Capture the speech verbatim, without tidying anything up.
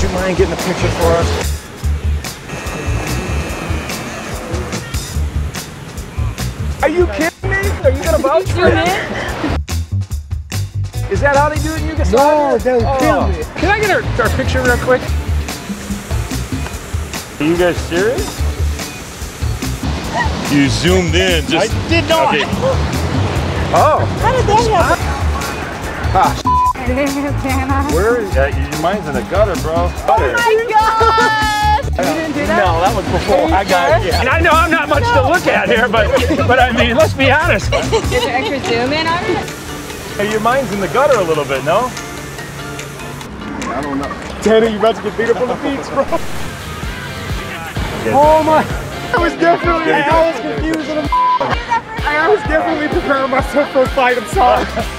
you mind getting a picture for us? Are you kidding me? Are you gonna vouch for it? Is that how they do it in Yugoslavia? No, they'll oh. kill me. Can I get our, our picture real quick? Are you guys serious? You zoomed in. Just, I did not. Okay. Oh. How did that happen? Ah, Where is that? Your mind's in the gutter, bro. Oh my gosh! You didn't do that? no, that was before I got it. Yeah. And I know I'm not much to look at here, but but I mean, let's be honest. Get your extra zoom in on it? Hey, your mind's in the gutter a little bit, no? I don't know. Danny, you about to get beat up on the beach, bro? Oh my! I was definitely, I was confused. I was definitely preparing myself for a fight. I'm sorry.